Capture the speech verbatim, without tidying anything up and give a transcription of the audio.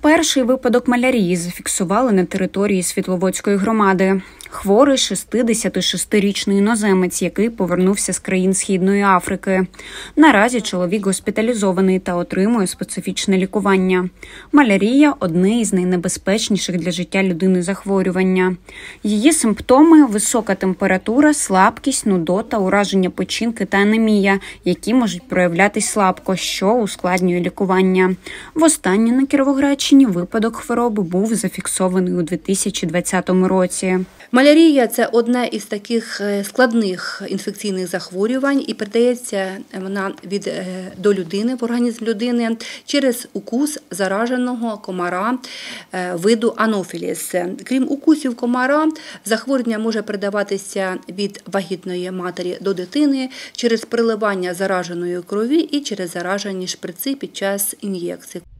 Перший випадок малярії зафіксували на території Світловодської громади. Хворий шістдесятишестирічний іноземець, який повернувся з країн Східної Африки. Наразі чоловік госпіталізований та отримує специфічне лікування. Малярія – одне із найнебезпечніших для життя людини захворювання. Її симптоми – висока температура, слабкість, нудота, ураження печінки та анемія, які можуть проявлятись слабко, що ускладнює лікування. Востаннє на Кіровоградщині випадок хвороби був зафіксований у дві тисячі двадцятому році. Малярія – це одне із таких складних інфекційних захворювань і передається вона від, до людини, в організм людини через укус зараженого комара виду анофіліс. Крім укусів комара, захворювання може передаватися від вагітної матері до дитини через переливання зараженої крові і через заражені шприци під час ін'єкцій.